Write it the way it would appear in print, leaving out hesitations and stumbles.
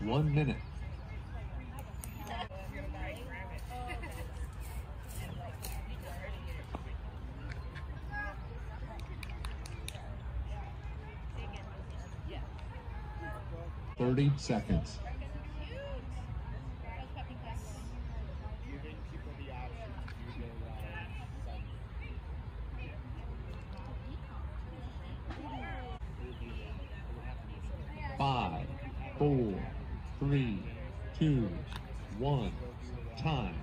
1 minute. Yeah. 30 seconds. 5, 4, 3, 2, 1, time.